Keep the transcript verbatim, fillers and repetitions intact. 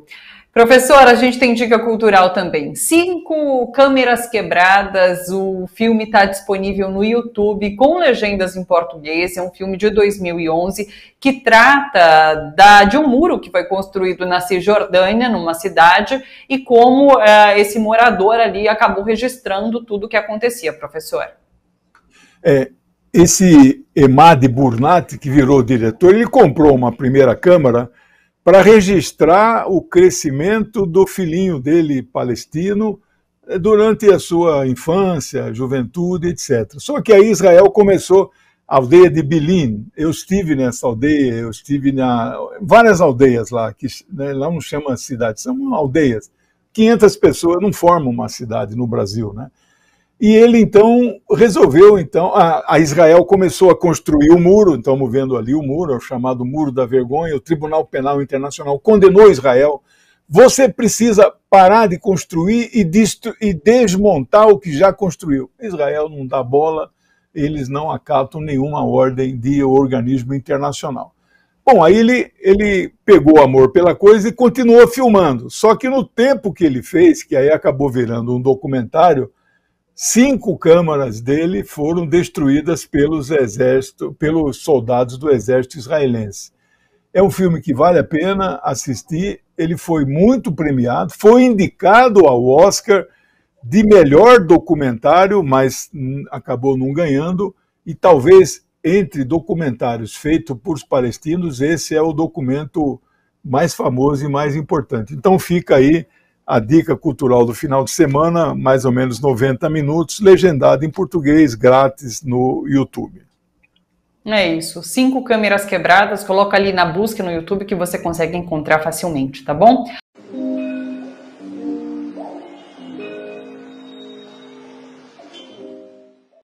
Professor, a gente tem dica cultural também. Cinco câmeras quebradas, o filme está disponível no YouTube com legendas em português, é um filme de dois mil e onze que trata da, de um muro que foi construído na Cisjordânia, numa cidade, e como uh, esse morador ali acabou registrando tudo o que acontecia, professor. É, esse Emad Burnat, que virou diretor, ele comprou uma primeira câmera para registrar o crescimento do filhinho dele palestino durante a sua infância, juventude, etcétera. Só que aí Israel começou a aldeia de Bilim. Eu estive nessa aldeia, eu estive na várias aldeias lá, que né, lá não chama cidade, são aldeias. quinhentas pessoas não formam uma cidade no Brasil, né? E ele, então, resolveu, então, a, a Israel começou a construir o muro, estamos vendo ali o muro, é o chamado Muro da Vergonha, o Tribunal Penal Internacional condenou Israel. Você precisa parar de construir e, e desmontar o que já construiu. Israel não dá bola, eles não acatam nenhuma ordem de organismo internacional. Bom, aí ele, ele pegou amor pela coisa e continuou filmando, só que no tempo que ele fez, que aí acabou virando um documentário, cinco câmaras dele foram destruídas pelos, exército, pelos soldados do exército israelense. É um filme que vale a pena assistir, ele foi muito premiado, foi indicado ao Oscar de melhor documentário, mas acabou não ganhando, e talvez entre documentários feitos por palestinos, esse é o documento mais famoso e mais importante. Então fica aí a dica cultural do final de semana, mais ou menos noventa minutos, legendado em português, grátis no YouTube. É isso, cinco câmeras quebradas, coloca ali na busca no YouTube que você consegue encontrar facilmente, tá bom?